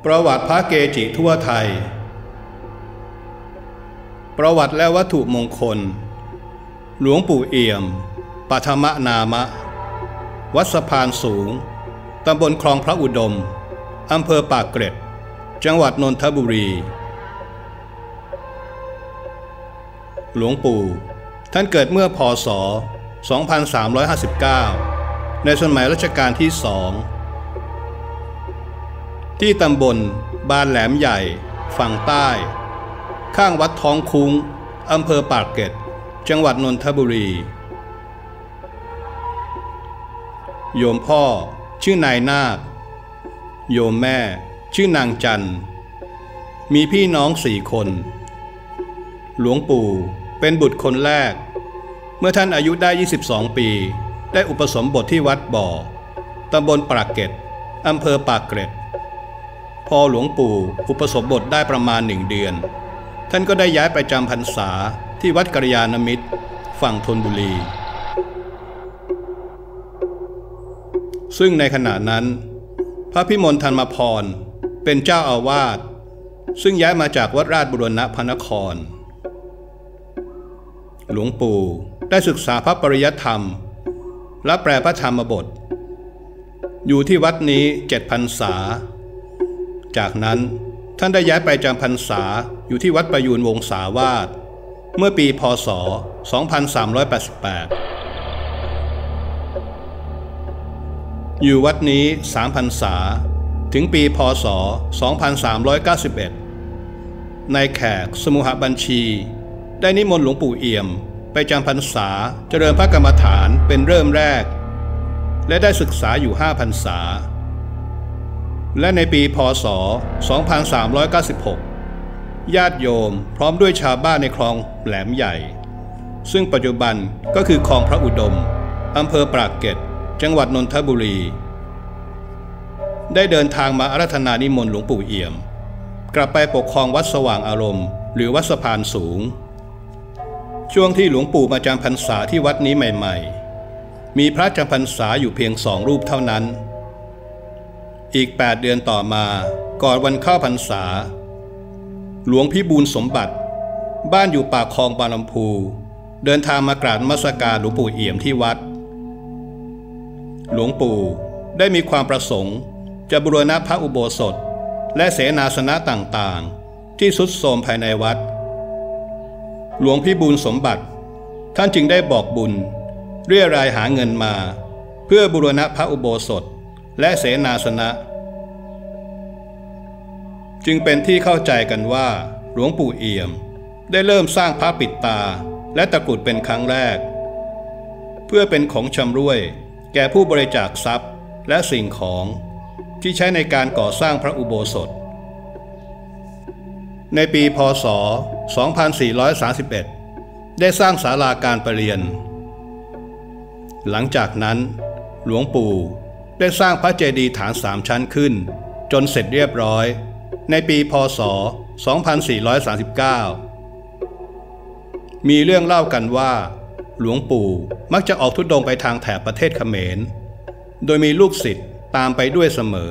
ประวัติพระเกจิทั่วไทยประวัติและวัตถุมงคลหลวงปู่เอี่ยมปัทมนามะวัดสะพานสูงตำบลคลองพระอุดมอำเภอปากเกร็ดจังหวัดนนทบุรีหลวงปู่ท่านเกิดเมื่อพ.ศ. 2359 ในสมัยรัชกาลที่2ที่ตำบลบานแหลมใหญ่ฝั่งใต้ข้างวัดท้องคุ้งอำเภอปากเกร็ดจังหวัดนนทบุรีโยมพ่อชื่อนายนาคโยมแม่ชื่อนางจันมีพี่น้อง4 คนหลวงปู่เป็นบุตรคนแรกเมื่อท่านอายุได้22 ปีได้อุปสมบทที่วัดบ่อตำบลปากเกร็ดอำเภอปากเกร็ดพอหลวงปู่อุปสมบทได้ประมาณ1 เดือนท่านก็ได้ย้ายไปจำพรรษาที่วัดกัลยาณมิตรฝั่งธนบุรีซึ่งในขณะนั้นพระพิมลธรรมพรเป็นเจ้าอาวาสซึ่งย้ายมาจากวัดราชบุรณะพระนครหลวงปู่ได้ศึกษาพระปริยัติธรรมและแปลพระธรรมบทอยู่ที่วัดนี้7 พรรษาจากนั้นท่านได้ย้ายไปจำพรรษาอยู่ที่วัดประยูรวงศาวาสเมื่อปีพ.ศ. 2388อยู่วัดนี้3 พรรษาถึงปีพ.ศ. 2391นายแขกสมุหบัญชีได้นิมนต์หลวงปู่เอี่ยมไปจำพรรษาเจริญพระกรรมฐานเป็นเริ่มแรกและได้ศึกษาอยู่5 พรรษาและในปีพ.ศ. 2396ญาติโยมพร้อมด้วยชาวบ้านในคลองแหลมใหญ่ซึ่งปัจจุบันก็คือคลองพระอุดมอำเภอปากเกร็ดจังหวัดนนทบุรีได้เดินทางมาอาราธนานิมนต์หลวงปู่เอี่ยมกลับไปปกครองวัดสว่างอารมณ์หรือวัดสะพานสูงช่วงที่หลวงปู่มาจำพรรษาที่วัดนี้ใหม่ๆมีพระจำพรรษาอยู่เพียง2 รูปเท่านั้นอีก8 เดือนต่อมาก่อนวันเข้าพรรษาหลวงพิบูลสมบัติบ้านอยู่ปากคลองบางลำพูเดินทางมากราบนมัสการหลวงปู่เอี่ยมที่วัดหลวงปู่ได้มีความประสงค์จะบูรณะพระอุโบสถและเสนาสนะต่างๆที่ทรุดโทรมภายในวัดหลวงพิบูลสมบัติท่านจึงได้บอกบุญเรียรายหาเงินมาเพื่อบูรณะพระอุโบสถและเสนาสนะจึงเป็นที่เข้าใจกันว่าหลวงปู่เอี่ยมได้เริ่มสร้างพระปิดตาและตะกรุดเป็นครั้งแรกเพื่อเป็นของชำร่วยแก่ผู้บริจาคทรัพย์และสิ่งของที่ใช้ในการก่อสร้างพระอุโบสถในปีพ.ศ. 2431ได้สร้างศาลาการประเรียนหลังจากนั้นหลวงปู่ได้สร้างพระเจดีย์ฐาน3 ชั้นขึ้นจนเสร็จเรียบร้อยในปีพ.ศ. 2439มีเรื่องเล่ากันว่าหลวงปู่มักจะออกธุดงค์ไปทางแถบประเทศเขมรโดยมีลูกศิษย์ตามไปด้วยเสมอ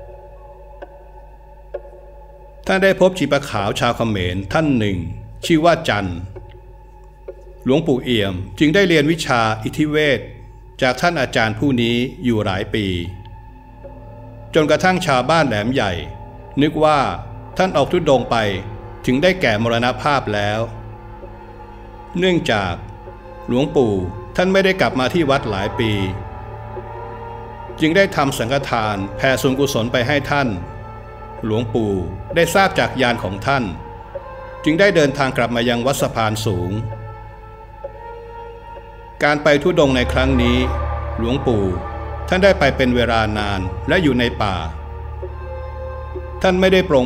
ท่านได้พบชีปะขาวชาวเขมรท่านหนึ่งชื่อว่าจันหลวงปู่เอี่ยมจึงได้เรียนวิชาอิทธิเวทจากท่านอาจารย์ผู้นี้อยู่หลายปีจนกระทั่งชาวบ้านแหลมใหญ่นึกว่าท่านออกธุดงค์ไปถึงได้แก่มรณภาพแล้วเนื่องจากหลวงปู่ท่านไม่ได้กลับมาที่วัดหลายปีจึงได้ทำสังฆทานแผ่ส่วนกุศลไปให้ท่านหลวงปู่ได้ทราบจากญาณของท่านจึงได้เดินทางกลับมายังวัดสะพานสูงการไปธุดงค์ในครั้งนี้หลวงปู่ท่านได้ไปเป็นเวลานานและอยู่ในป่าท่านไม่ได้โปรง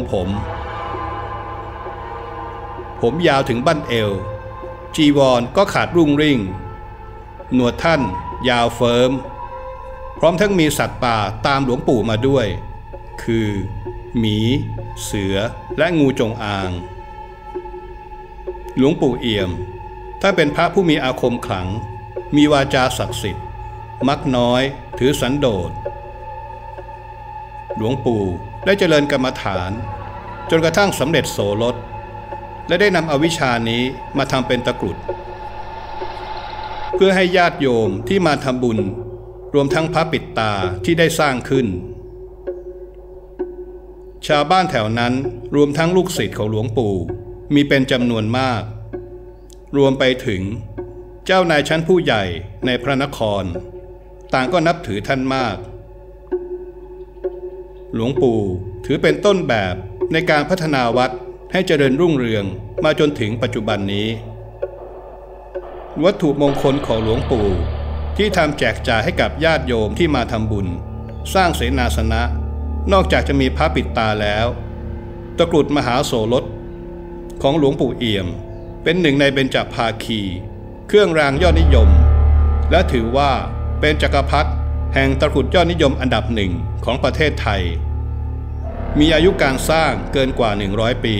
ผมยาวถึงบั้นเอวจีวรก็ขาดรุ่งริ่งหนวดท่านยาวเฟิร์มพร้อมทั้งมีสัตว์ป่าตามหลวงปู่มาด้วยคือหมีเสือและงูจงอางหลวงปู่เอี่ยมท่านเป็นพระผู้มีอาคมขลังมีวาจาศักดิ์สิทธิ์มักน้อยถือสันโดษหลวงปู่ได้เจริญกรรมฐานจนกระทั่งสำเร็จโสรสและได้นำเอาวิชานี้มาทำเป็นตะกรุดเพื่อให้ญาติโยมที่มาทำบุญรวมทั้งพระปิดตาที่ได้สร้างขึ้นชาวบ้านแถวนั้นรวมทั้งลูกศิษย์ของหลวงปู่มีเป็นจำนวนมากรวมไปถึงเจ้านายชั้นผู้ใหญ่ในพระนครต่างก็นับถือท่านมากหลวงปู่ถือเป็นต้นแบบในการพัฒนาวัดให้เจริญรุ่งเรืองมาจนถึงปัจจุบันนี้วัตถุมงคลของหลวงปู่ที่ทำแจกจ่ายให้กับญาติโยมที่มาทำบุญสร้างเสนาสนะนอกจากจะมีพระปิดตาแล้วตะกรุดมหาโสรสของหลวงปู่เอี่ยมเป็นหนึ่งในเบญจภาคีเครื่องรางยอดนิยมและถือว่าเป็นจักรพรรดิแห่งตะกรุดยอดนิยมอันดับหนึ่งของประเทศไทยมีอายุการสร้างเกินกว่า100 ปี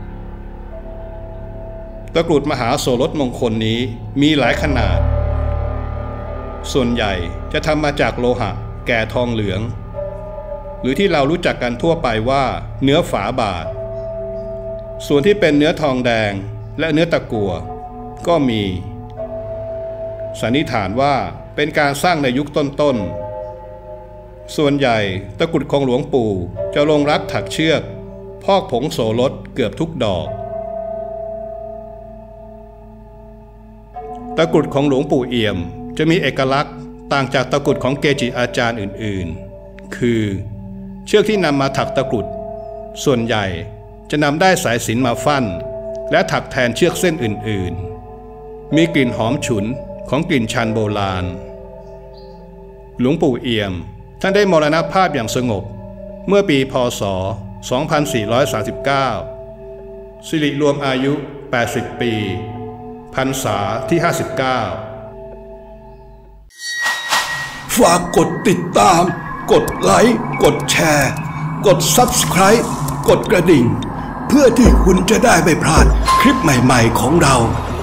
ตะกรุดมหาโสรสมงคลนี้มีหลายขนาดส่วนใหญ่จะทำมาจากโลหะแก่ทองเหลืองหรือที่เรารู้จักกันทั่วไปว่าเนื้อฝาบาทส่วนที่เป็นเนื้อทองแดงและเนื้อตะกั่วก็มีสันนิษฐานว่าเป็นการสร้างในยุคต้นๆส่วนใหญ่ตะกรุดของหลวงปู่จะลงรักถักเชือกพอกผงโสรสเกือบทุกดอกตะกรุดของหลวงปู่เอี่ยมจะมีเอกลักษณ์ต่างจากตะกรุดของเกจิอาจารย์อื่นๆคือเชือกที่นำมาถักตะกรุดส่วนใหญ่จะนำได้สายสิญจน์มาฟั่นและถักแทนเชือกเส้นอื่นๆมีกลิ่นหอมฉุนของกลิ่นชันโบราณหลวงปู่เอี่ยมท่านได้มรณภาพอย่างสงบเมื่อปีพ.ศ. 2439สิริรวมอายุ80 ปีพรรษาที่59 ฝากกดติดตามกดไลค์กดแชร์กด Subscribe กดกระดิ่งเพื่อที่คุณจะได้ไม่พลาดคลิปใหม่ๆของเรา